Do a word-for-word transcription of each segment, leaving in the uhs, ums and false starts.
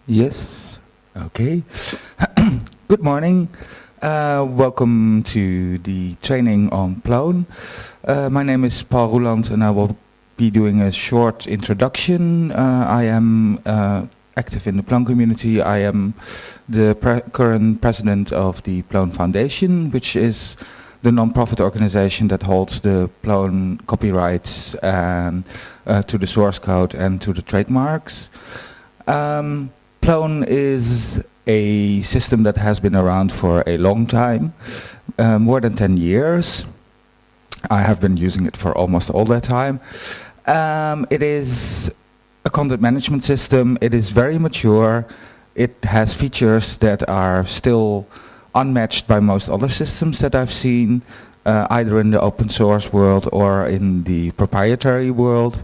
Yes. Okay. Good morning. Uh, welcome to the training on Plone. Uh, my name is Paul Roeland and I will be doing a short introduction. Uh, I am uh, active in the Plone community. I am the pre current president of the Plone Foundation, which is the non-profit organization that holds the Plone copyrights and uh, to the source code and to the trademarks. Um, Plone is a system that has been around for a long time, uh, more than ten years. I have been using it for almost all that time. Um, it is a content management system. It is very mature. It has features that are still unmatched by most other systems that I've seen, uh, either in the open source world or in the proprietary world.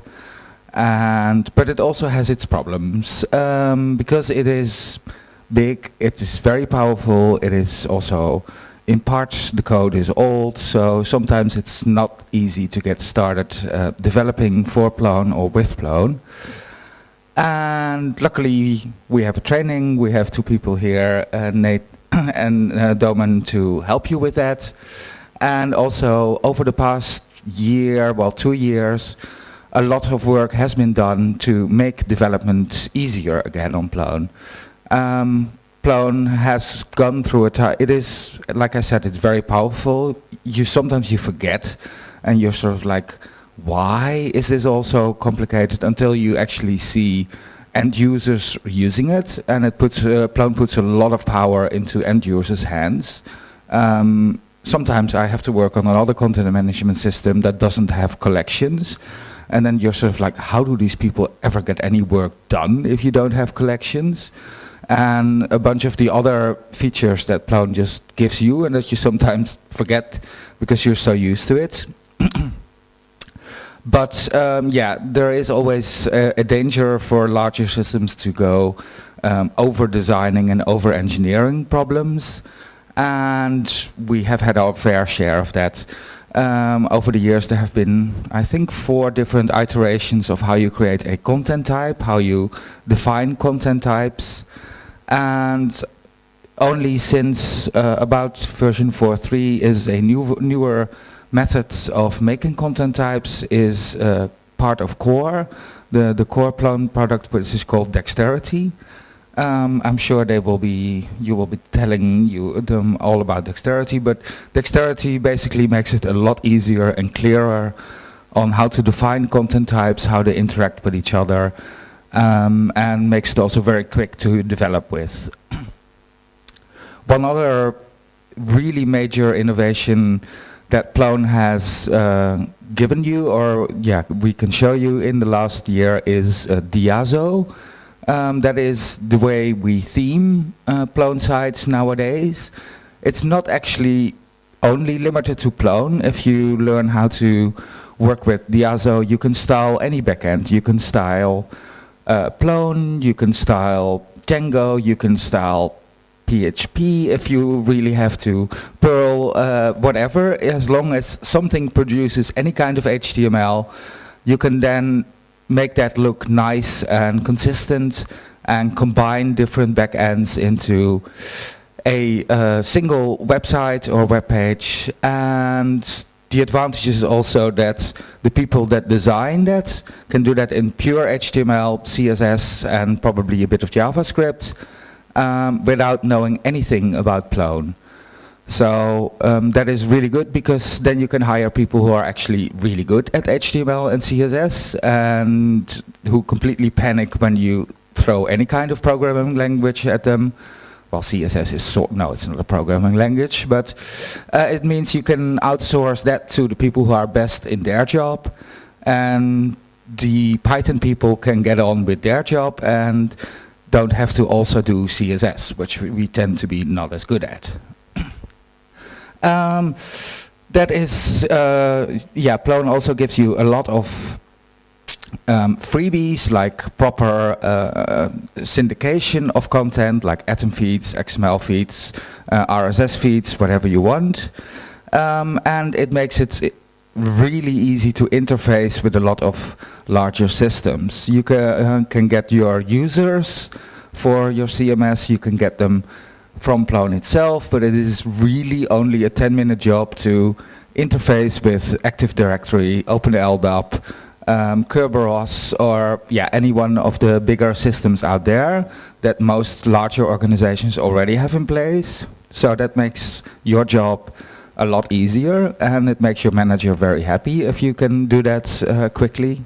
And but it also has its problems um, because it is big, it is very powerful, it is also in parts the code is old, so sometimes it's not easy to get started uh, developing for Plone or with Plone. And luckily we have a training, we have two people here, uh, Nate and uh, Domen, to help you with that. And also over the past year, well two years, a lot of work has been done to make development easier again on Plone. Um, Plone has gone through a time, it is, like I said, it's very powerful. You sometimes you forget and you're sort of like, why is this all so complicated, until you actually see end users using it, and it puts, uh, Plone puts a lot of power into end users' hands. Um, sometimes I have to work on another content management system that doesn't have collections. And then you're sort of like, how do these people ever get any work done if you don't have collections? And a bunch of the other features that Plone just gives you and that you sometimes forget because you're so used to it. But um, yeah, there is always a, a danger for larger systems to go um, over-designing and over-engineering problems. And we have had our fair share of that. Um, over the years there have been, I think, four different iterations of how you create a content type, how you define content types, and only since uh, about version four point three is a new, newer method of making content types is uh, part of Core, the, the Core Plone product, which is called Dexterity. Um, I'm sure they will be, you will be telling you them all about Dexterity, but Dexterity basically makes it a lot easier and clearer on how to define content types, how they interact with each other, um, and makes it also very quick to develop with. One other really major innovation that Plone has uh, given you, or yeah, we can show you in the last year, is uh, Diazo. Um, that is the way we theme uh, Plone sites nowadays. It's not actually only limited to Plone. If you learn how to work with Diazo, you can style any backend. You can style uh, Plone, you can style Django, you can style P H P if you really have to, Perl, uh, whatever. As long as something produces any kind of H T M L, you can then make that look nice and consistent and combine different backends into a uh, single website or web page. And the advantage is also that the people that design that can do that in pure H T M L, C S S, and probably a bit of JavaScript um, without knowing anything about Plone. So um, that is really good, because then you can hire people who are actually really good at H T M L and C S S and who completely panic when you throw any kind of programming language at them. Well, C S S is sort, no, it's not a programming language, but uh, it means you can outsource that to the people who are best in their job, and the Python people can get on with their job and don't have to also do C S S, which we tend to be not as good at. Um, that is, uh, yeah, Plone also gives you a lot of um, freebies, like proper uh, syndication of content, like atom feeds, X M L feeds, uh, R S S feeds, whatever you want. Um, and it makes it really easy to interface with a lot of larger systems. You ca uh, can get your users for your C M S, you can get them from Plone itself, but it is really only a ten minute job to interface with Active Directory, open L D A P, um, Kerberos, or yeah, any one of the bigger systems out there that most larger organizations already have in place. So that makes your job a lot easier, and it makes your manager very happy if you can do that uh, quickly.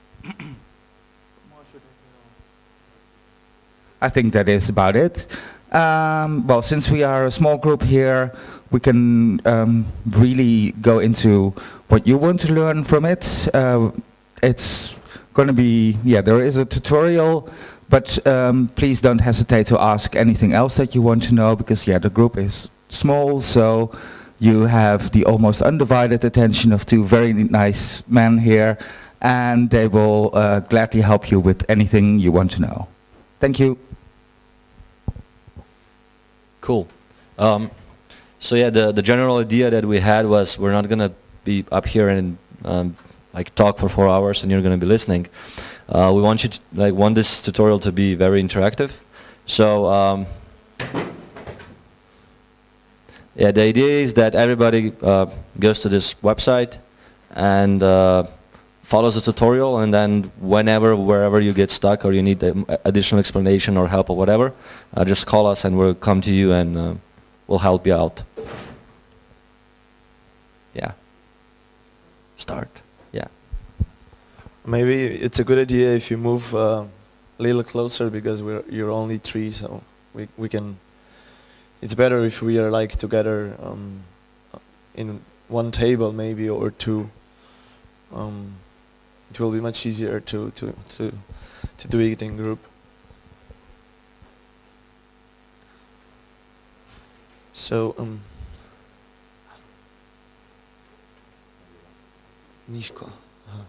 I think that is about it. Um, well, since we are a small group here, we can um, really go into what you want to learn from it. Uh, it's going to be, yeah, there is a tutorial, but um, please don't hesitate to ask anything else that you want to know, because yeah, the group is small, so you have the almost undivided attention of two very nice men here, and they will uh, gladly help you with anything you want to know. Thank you. Cool. Um, so yeah, the, the general idea that we had was we're not going to be up here and um, like talk for four hours and you're going to be listening. Uh, we want you to, like, want this tutorial to be very interactive. So um, yeah, the idea is that everybody uh, goes to this website and uh, follows the tutorial, and then whenever, wherever you get stuck or you need um, additional explanation or help or whatever, uh, just call us and we'll come to you and uh, we'll help you out. Yeah. Start. Yeah. Maybe it's a good idea if you move uh, a little closer, because we're you're only three, so we we can. It's better if we are like together um, in one table maybe, or two. Um, it will be much easier to to to to do it in group. So um. Nishko. Uh-huh.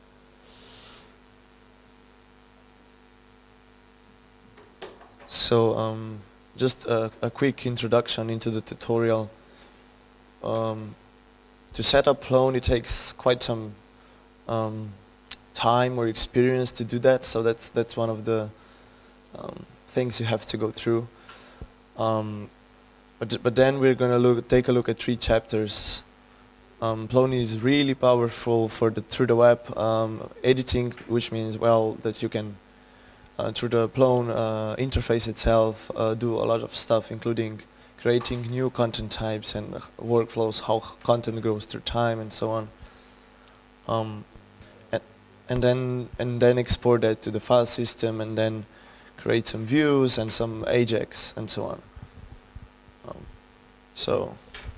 So um, just a, a quick introduction into the tutorial. Um, to set up Plone, it takes quite some um, time or experience to do that. So that's that's one of the um, things you have to go through. Um, but but then we're gonna look take a look at three chapters. Um, Plone is really powerful for the through the web um, editing, which means, well, that you can uh, through the Plone uh, interface itself uh, do a lot of stuff, including creating new content types and uh, workflows, how content goes through time and so on. Um, and, and then and then export that to the file system, and then create some views and some Ajax and so on. Um, so.